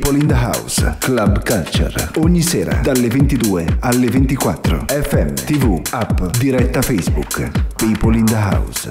People in the House Club Culture. Ogni sera dalle 22 alle 24. FM, TV, app, diretta Facebook. People in the House.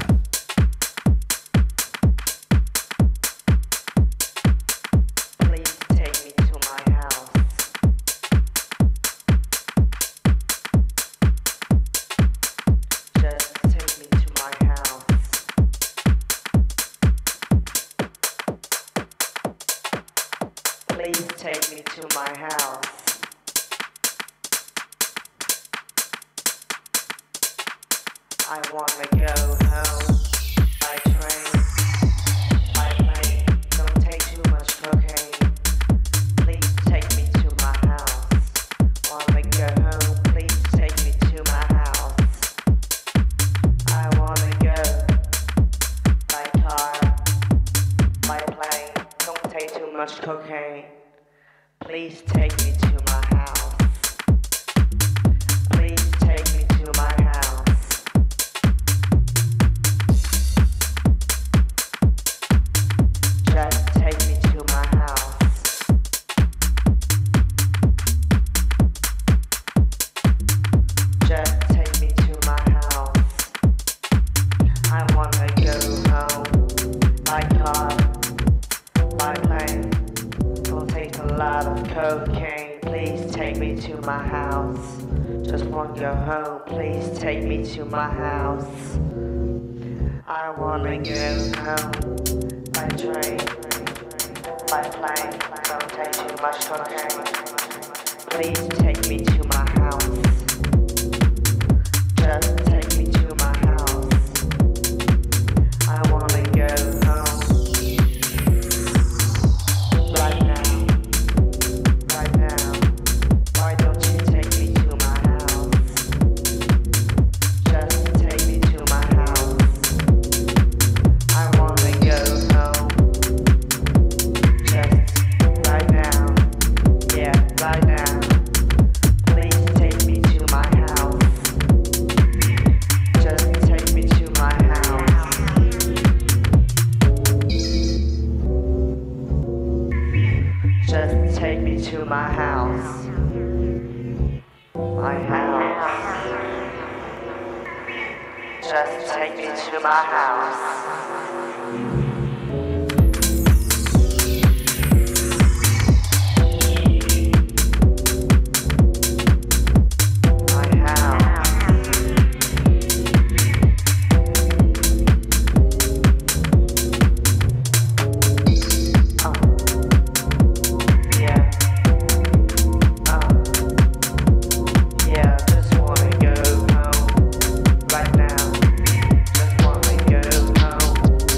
Right now, just wanna go home.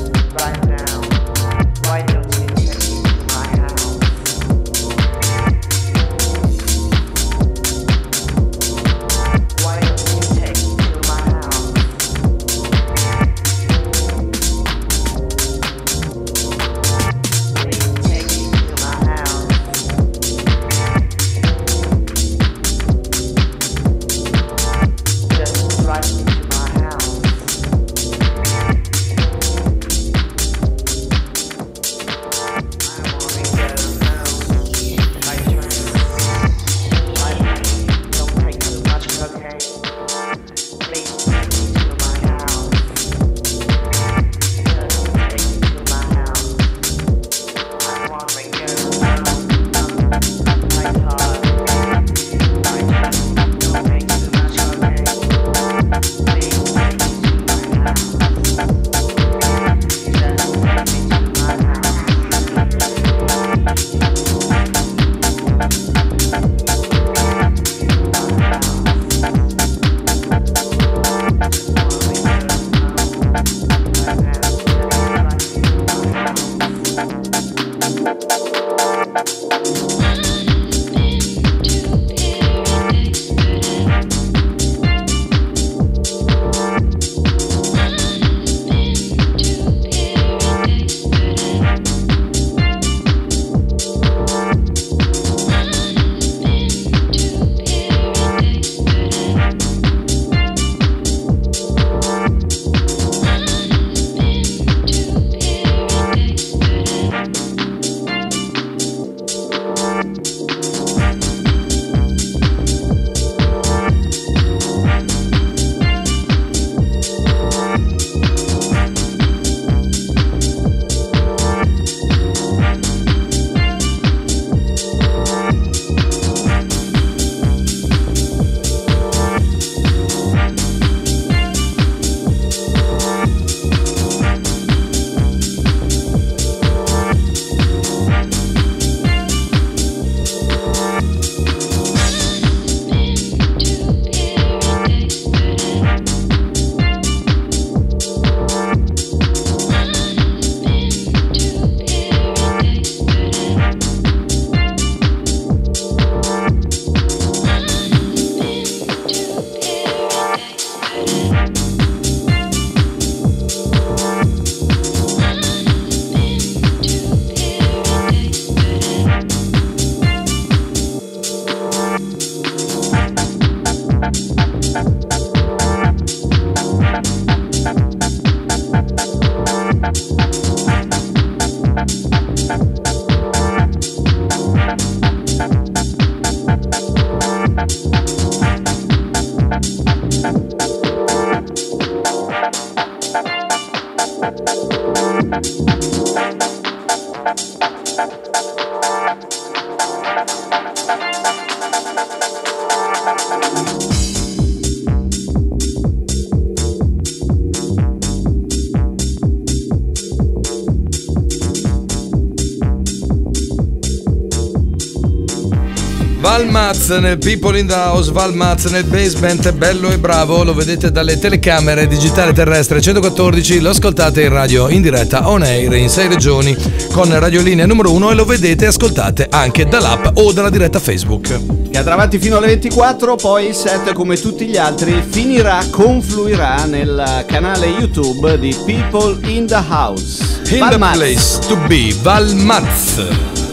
Val Maz nel People in the House, Val Maz nel basement, è bello e bravo, lo vedete dalle telecamere digitale terrestre 114, lo ascoltate in radio in diretta on air in 6 regioni con radiolinea numero 1 e lo vedete e ascoltate anche dall'app o dalla diretta Facebook. Che andrà avanti fino alle 24, poi il set come tutti gli altri confluirà nel canale YouTube di People in the House. In Val the Maz. place to be, Val Maz.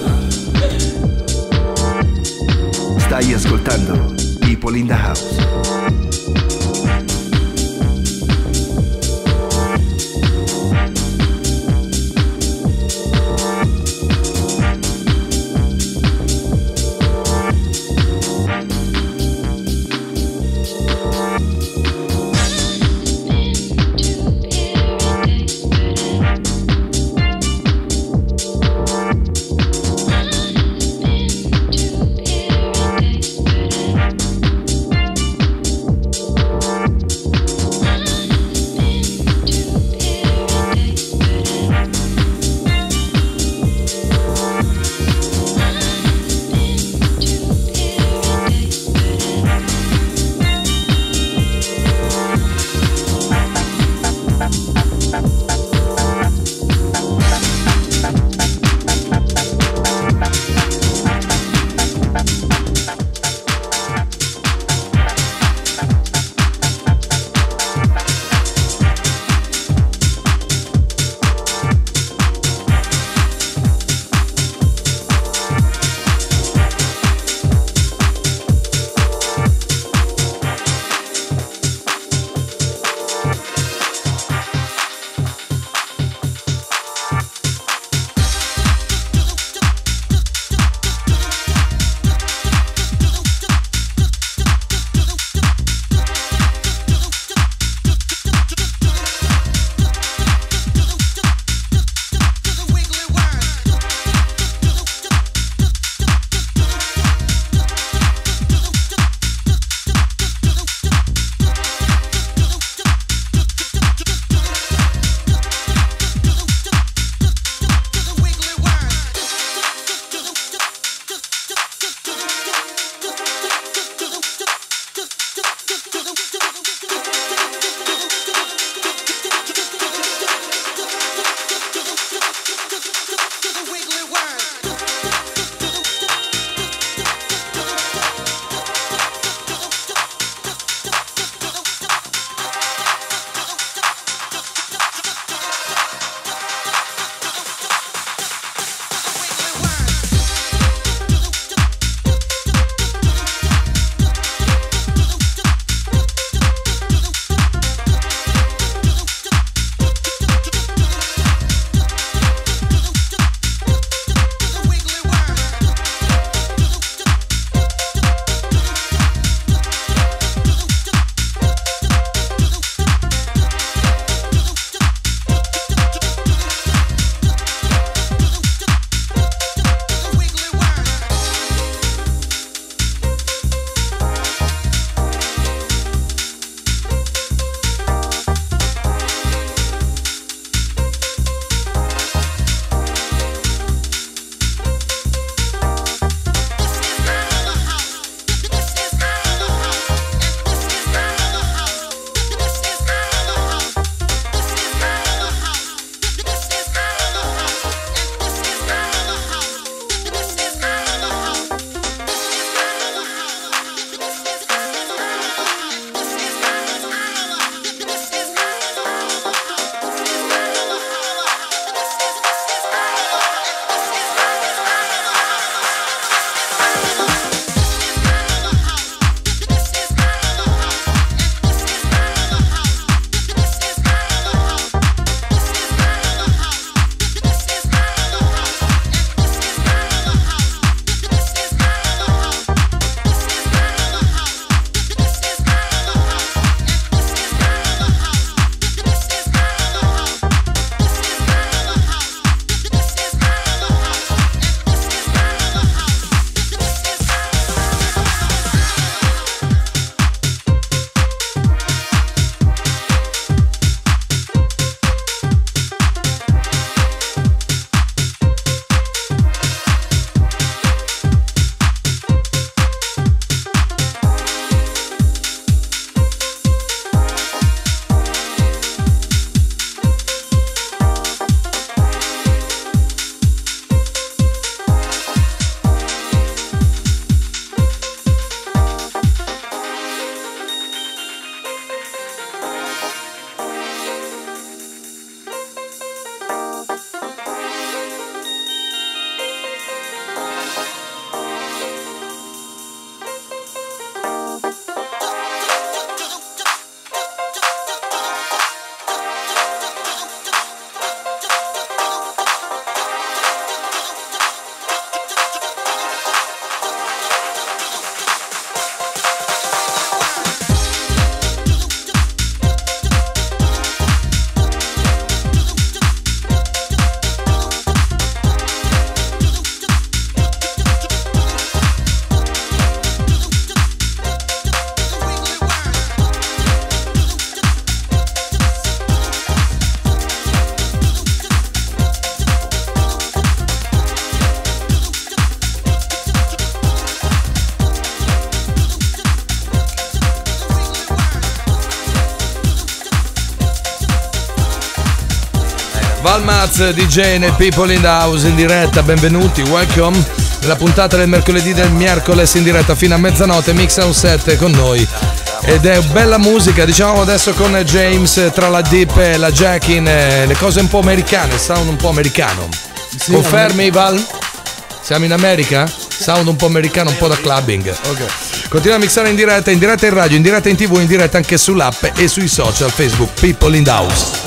Stai ascoltando People in the House. Valmaz DJ nel People in the House in diretta, benvenuti, welcome nella puntata del mercoledì del miércoles in diretta fino a mezzanotte, Mix on 7 con noi. Ed è bella musica, diciamo adesso con James, tra la deep e la jacking, le cose un po' americane, sound un po' americano. Sì, confermi Val? Siamo in America? Sound un po' americano, un po' da clubbing. Ok. Continua a mixare in diretta in radio, in diretta in TV, in diretta anche sull'app e sui social, Facebook, People in the House.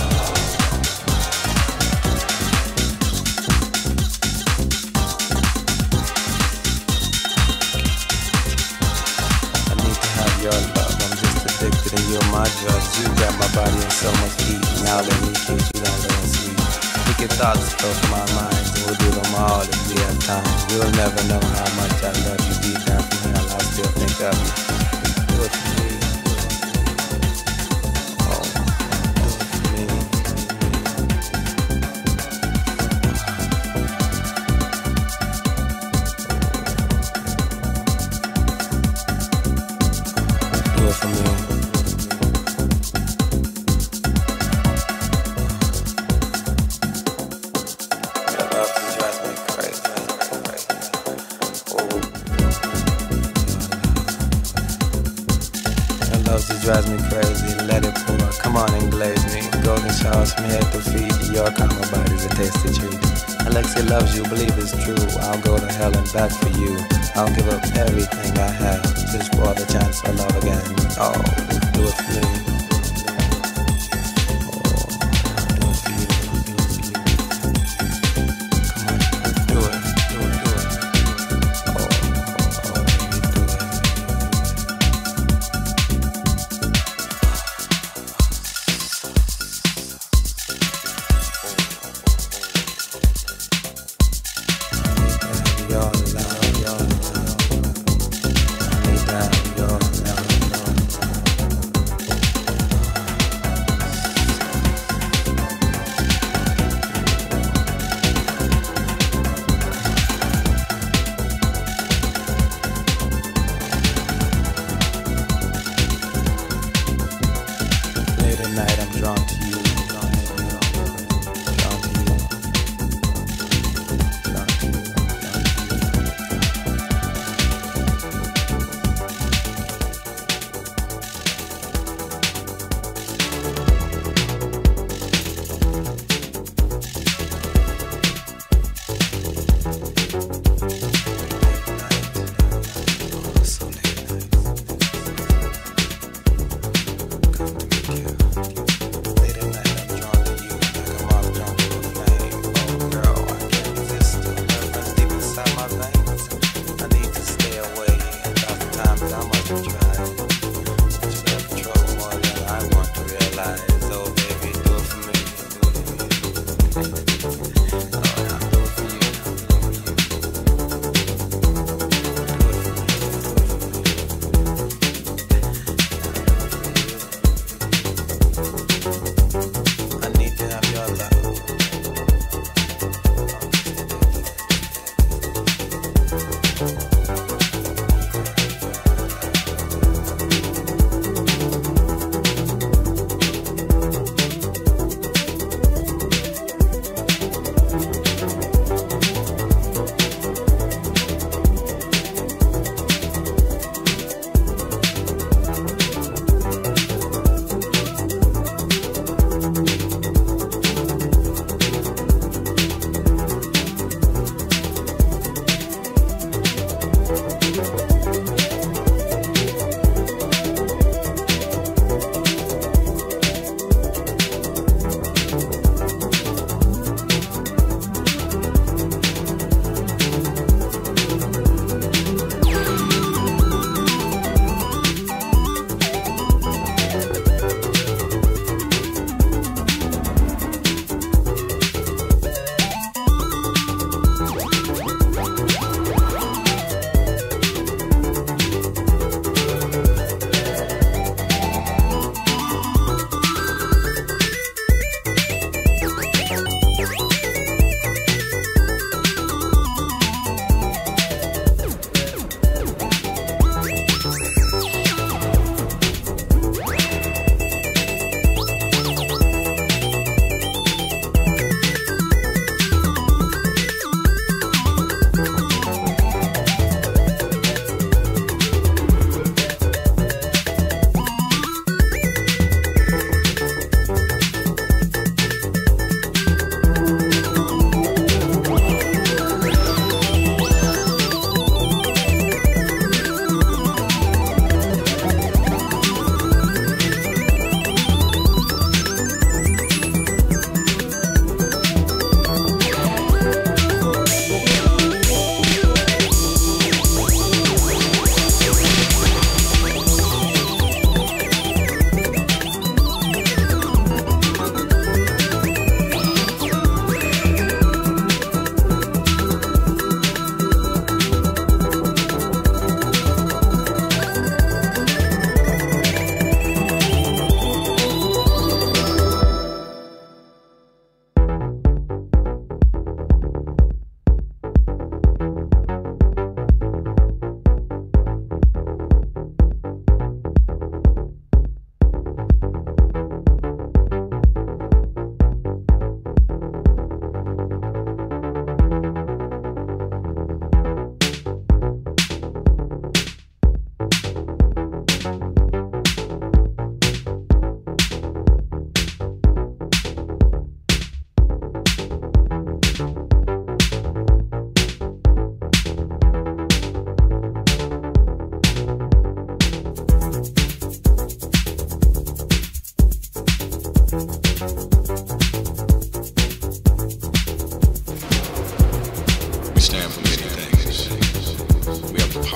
Thoughts go from our minds, and we'll do them all if we have time. You'll never know how much I love you. Deep down from hell, I still think of you. Do it for me. Oh, do it for me. Do it for me. Drives me crazy, let it pour. Come on and glaze me. Golden showers from head to feet. Your karma body's a tasty treat. Alexia loves you, believe it's true. I'll go to hell and back for you. I'll give up everything I have just for the chance of love again. Oh, do it for me.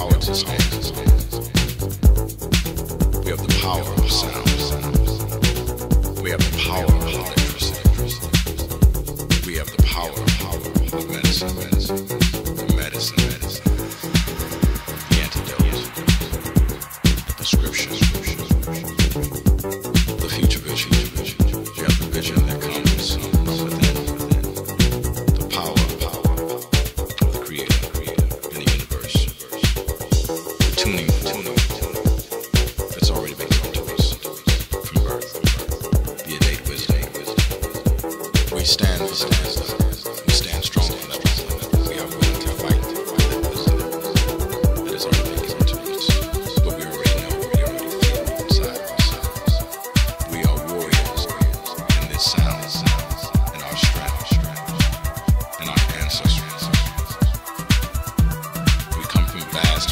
power to stand. We have the power of sound. We have the power of electricity. We have the power of medicine. The medicine. The antidote. The prescription. The future vision. You have the vision that comes from within. The power of the Creator in the universe. The tuning that's already been given to us from birth. The innate wisdom. We stand strong for that wisdom. We are willing to fight for that wisdom that is already been given to us. But we already know, we already feel inside ourselves. We are warriors in this sound, in our strength, in our ancestors. We come from vast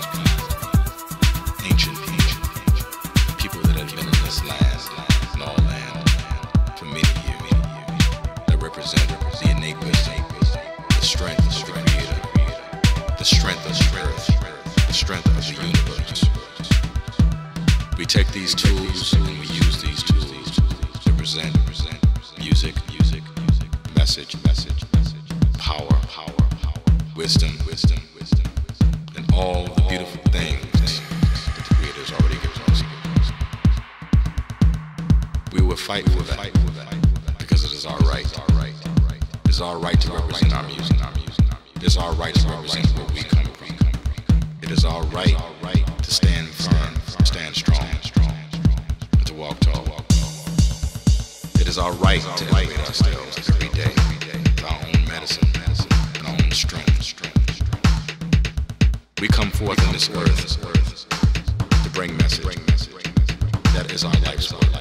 ancient people that have been in this land, in all land, for many years, that represent the innate wisdom, the strength of the Creator, the strength of the earth, the strength of the universe. We take these tools and we use these tools to present music, message, power, wisdom, and all the beautiful things that the Creator has already given us. We will fight for that because it is our right. It is our right to represent our music. It is our right to represent where we come from. It is our right to stand firm, stand strong, and to walk tall. It is our right to elevate ourselves every day with our own medicine and our own strength. We come forth on this earth to bring message. That is our life's work.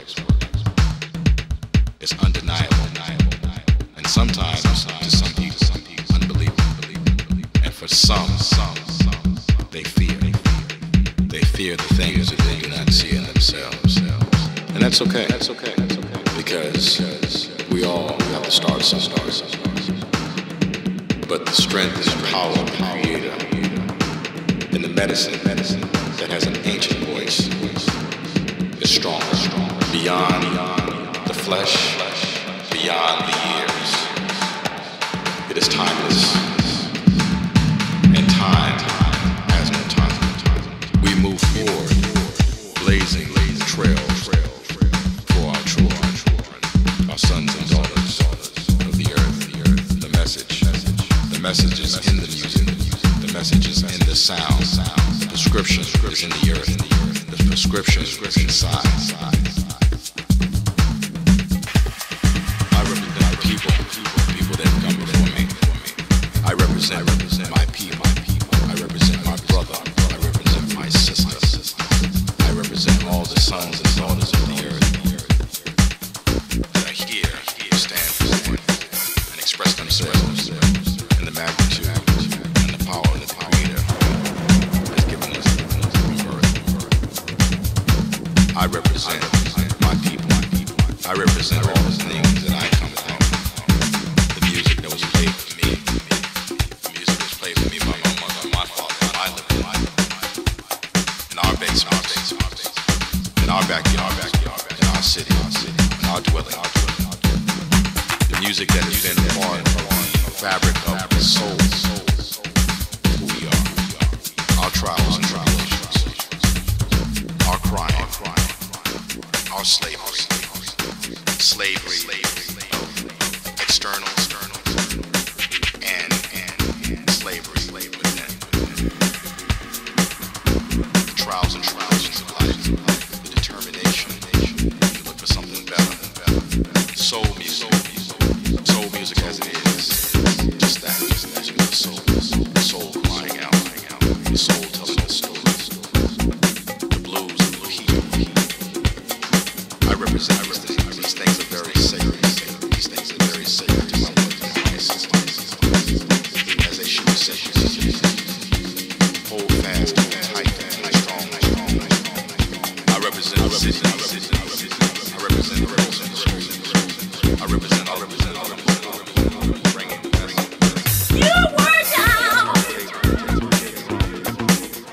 It's undeniable. And sometimes, to some people, unbelievable. And for some, they fear. They fear the things that they do not see in themselves. And that's okay. Because we all have to start somewhere. But the strength and the power of the Creator and the medicine that has an ancient voice is strong. Beyond the flesh, beyond the years. It is timeless. And time has no time. We move forward, blazing the trail for our children, our sons and daughters of the earth. The message is in the music. The message is in the sound. The prescription is in the earth. The prescription is inside. I represent the people that have come before me. I represent my people. I represent my brother. I represent my sister. I represent all the sons and daughters of the earth that are here to stand forward and express themselves in the magnitude and the power that the Creator has given us from birth. I represent my people. I represent all the things that I come from. The music that was played for me. The music that was played for me by my mother, my father. I live in our basement, in our backyard, in our city, in our dwelling. The music that has been part of the fabric of the soul, who we are. Our trials and tribulations, our crime, our slavery, external, and slavery within. The trials and tribulations of life, the determination to look for something better. Soul music as it is, just that, the soul crying out, the soul telling us stories, the blues and the heat. I represent these things are very sacred. These things are very sacred to my brothers and my sisters, as they should be sacred. Hold fast, hold tight, and strong. I represent the city. I represent the rebels and the soldiers. I represent all of them. You were down.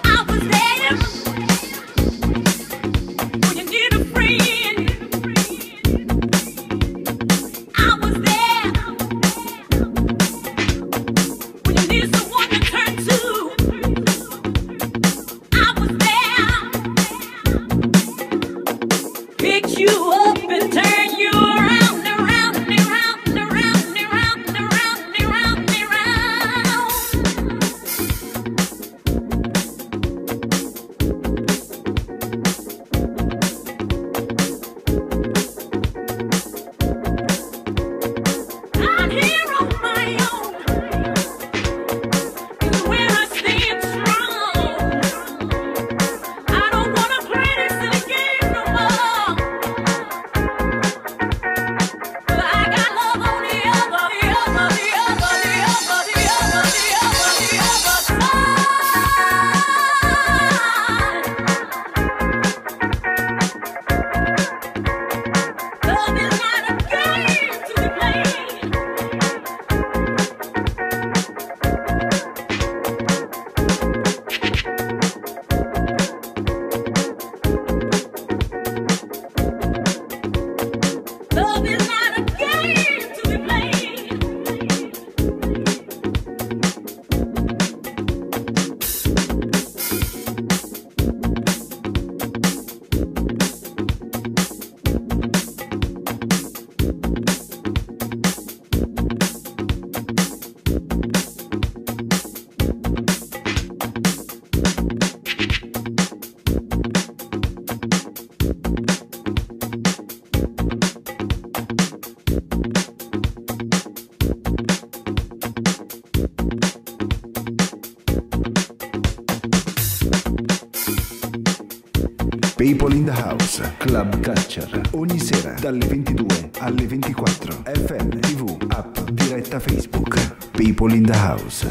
People in the House, Club Culture, ogni sera dalle 22 alle 24, FM, TV, app, diretta Facebook. People in the House.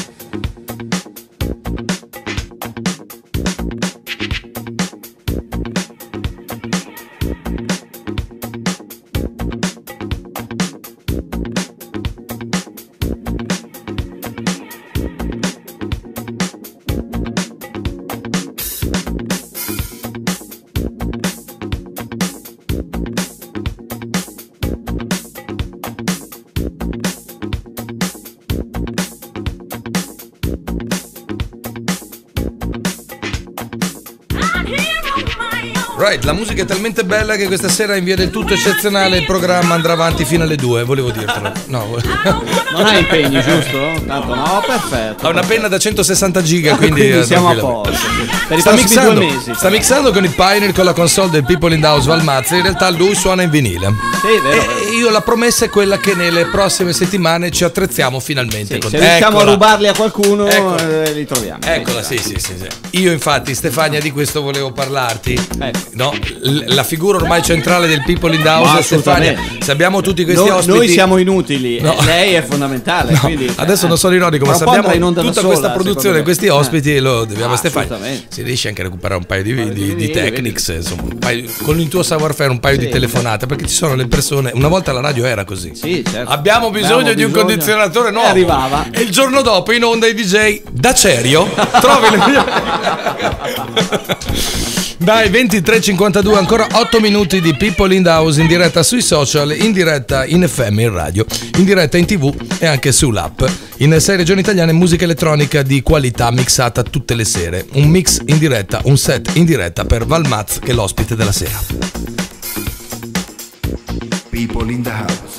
Right, la musica è talmente bella che questa sera in via del tutto eccezionale il programma andrà avanti fino alle 2, volevo dirtelo. No. Non hai impegni, giusto? Tanto no, perfetto. Ho una penna da 160 giga, quindi siamo a posto. Per i prossimi 2 mesi. Sta mixando con il Pioneer, con la console del People in the House Valmazza. In realtà lui suona in vinile. Sì, vero. E io la promessa è quella che nelle prossime settimane ci attrezziamo finalmente. Sì, se riusciamo a rubarli a qualcuno, li troviamo. Eccola, sì. Io infatti, Stefania, di questo volevo parlarti. Ecco. No, la figura ormai centrale del People in the House è Stefania. Se abbiamo tutti questi ospiti, noi siamo inutili, lei è fondamentale. No, quindi, adesso non sono ironico, ma se abbiamo tutta questa produzione, questi ospiti, lo dobbiamo a Stefania. Si riesce anche a recuperare un paio di technics, insomma, con il tuo savoir-faire, un paio di telefonate, perché ci sono le persone. Una volta la radio era così. Sì, certo. Abbiamo bisogno di un condizionatore nuovo. Arrivava. E il giorno dopo in onda i DJ da Cerio trovi le Dai, 23:52, ancora 8 minuti di People in the House in diretta sui social, in diretta in FM, in radio, in diretta in TV e anche sull'app. In 6 regioni italiane musica elettronica di qualità mixata tutte le sere. Un mix in diretta, un set in diretta per Valmaz, che è l'ospite della sera. People in the House.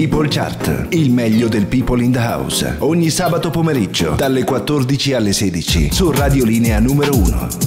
People Chart, il meglio del People in the House. Ogni sabato pomeriggio dalle 14 alle 16 su Radio Linea numero 1.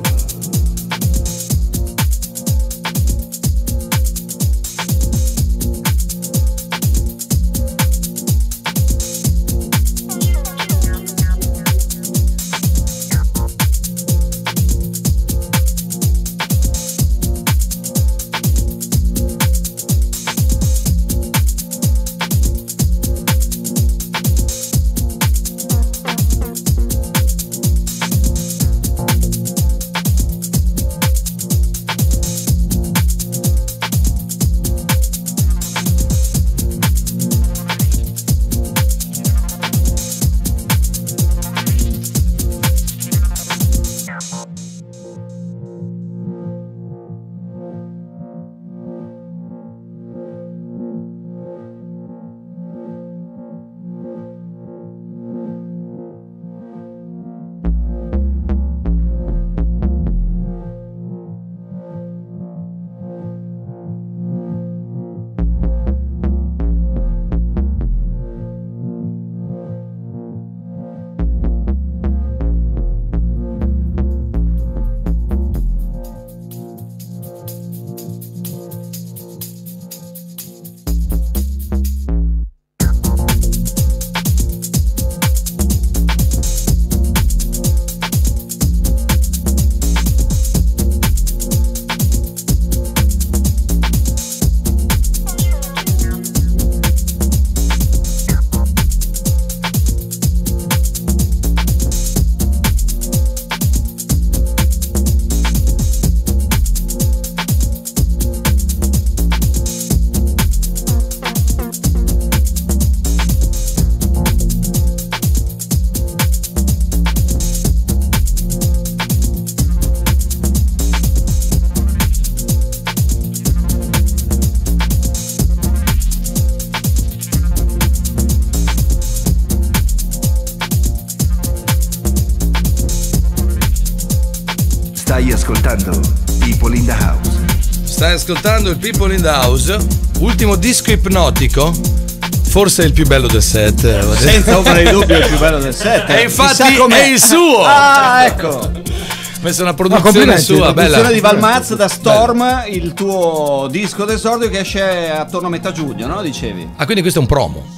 Stai ascoltando People in the House. Stai ascoltando il People in the House, ultimo disco ipnotico, forse il più bello del set. Senza ombra di dubbio il più bello del set. E infatti è il suo. Ah, ecco. Questa è una produzione sua, bella. Produzione di Valmaz da Storm, il tuo disco d'esordio che esce attorno a metà giugno, no? Dicevi. Ah, quindi questo è un promo.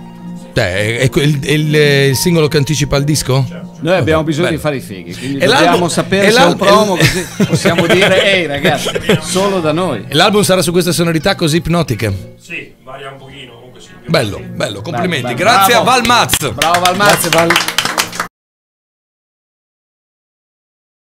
Cioè, è il singolo che anticipa il disco? Noi abbiamo bisogno di fare i fighi, quindi dobbiamo sapere se è un promo, così possiamo dire ehi ragazzi, solo da noi. E l'album sarà su queste sonorità così ipnotiche? Sì, varia un pochino, comunque sì. Bello, complimenti. Bello. Grazie Bravo. a Valmaz. Bravo Valmaz. Grazie Val.